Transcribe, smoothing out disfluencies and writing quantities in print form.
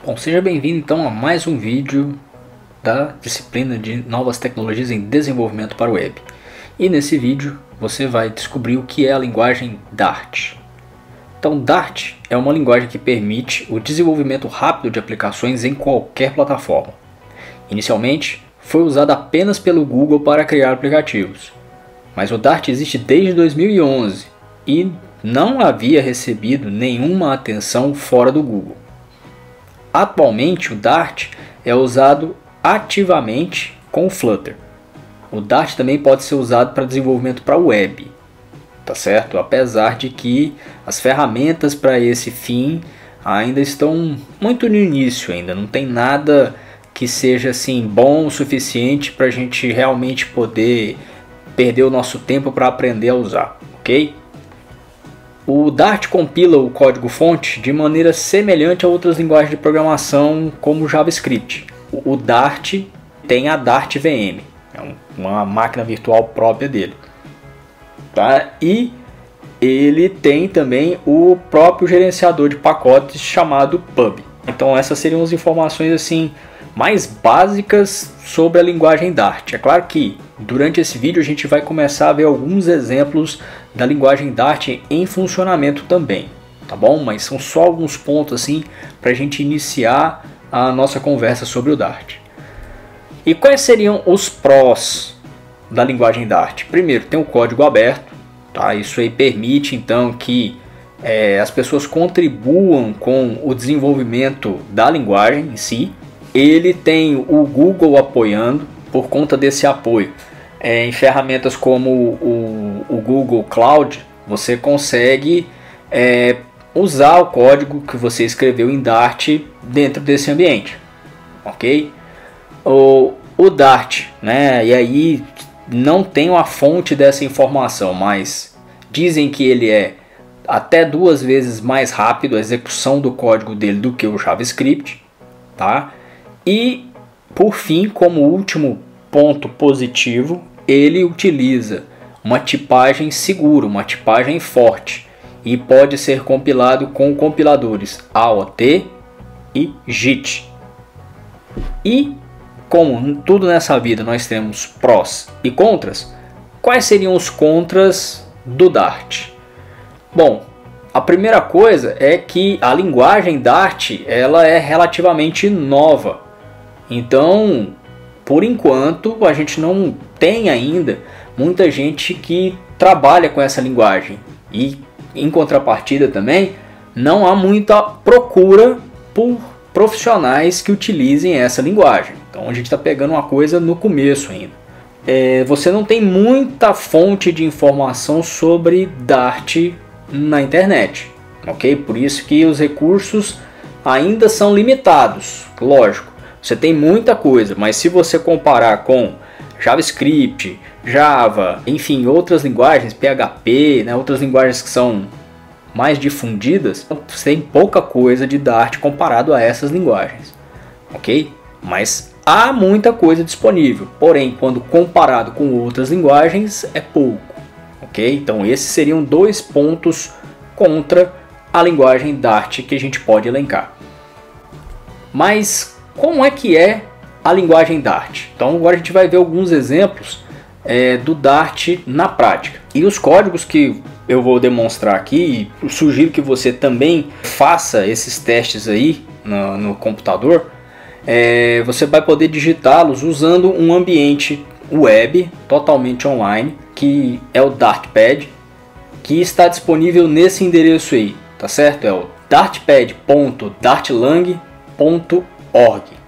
Bom, seja bem-vindo então a mais um vídeo da disciplina de Novas Tecnologias em Desenvolvimento para o Web. E nesse vídeo você vai descobrir o que é a linguagem Dart. Então, Dart é uma linguagem que permite o desenvolvimento rápido de aplicações em qualquer plataforma. Inicialmente, foi usada apenas pelo Google para criar aplicativos, mas o Dart existe desde 2011 e não havia recebido nenhuma atenção fora do Google. Atualmente, o Dart é usado ativamente com o Flutter. O Dart também pode ser usado para desenvolvimento para web, tá certo? Apesar de que as ferramentas para esse fim ainda estão muito no início, ainda não tem nada que seja assim bom o suficiente para a gente realmente poder perder o nosso tempo para aprender a usar, ok? O Dart compila o código-fonte de maneira semelhante a outras linguagens de programação como o JavaScript. O Dart tem a Dart VM, é uma máquina virtual própria dele. Tá? E ele tem também o próprio gerenciador de pacotes chamado Pub. Então essas seriam as informações assim mais básicas sobre a linguagem Dart. É claro que durante esse vídeo a gente vai começar a ver alguns exemplos da linguagem Dart em funcionamento também, tá bom? Mas são só alguns pontos assim para a gente iniciar a nossa conversa sobre o Dart. E quais seriam os prós da linguagem Dart? Primeiro, tem o código aberto, tá? Isso aí permite então que as pessoas contribuam com o desenvolvimento da linguagem em si. Ele tem o Google apoiando. Por conta desse apoio em ferramentas como o Google Cloud, você consegue usar o código que você escreveu em Dart dentro desse ambiente, ok? O Dart, né? E aí não tenho a fonte dessa informação, mas dizem que ele é até 2 vezes mais rápido a execução do código dele do que o JavaScript, tá? E por fim, como último ponto positivo, ele utiliza uma tipagem segura, uma tipagem forte, e pode ser compilado com compiladores AOT e JIT. E como tudo nessa vida nós temos prós e contras, quais seriam os contras do Dart? Bom, a primeira coisa é que a linguagem Dart ela é relativamente nova. Então, por enquanto, a gente não tem ainda muita gente que trabalha com essa linguagem. E, em contrapartida também, não há muita procura por profissionais que utilizem essa linguagem. Então, a gente está pegando uma coisa no começo ainda. Você não tem muita fonte de informação sobre Dart na internet, ok? Por isso que os recursos ainda são limitados, lógico. Você tem muita coisa, mas se você comparar com JavaScript, Java, enfim, outras linguagens, PHP, né, outras linguagens que são mais difundidas, você tem pouca coisa de Dart comparado a essas linguagens, ok? Mas há muita coisa disponível, porém, quando comparado com outras linguagens, é pouco, ok? Então esses seriam 2 pontos contra a linguagem Dart que a gente pode elencar. Mas como é que é a linguagem Dart? Então agora a gente vai ver alguns exemplos do Dart na prática. E os códigos que eu vou demonstrar aqui, sugiro que você também faça esses testes aí no computador. Você vai poder digitá-los usando um ambiente web totalmente online, que é o Dartpad, que está disponível nesse endereço aí, tá certo? É o dartpad.dartlang.org.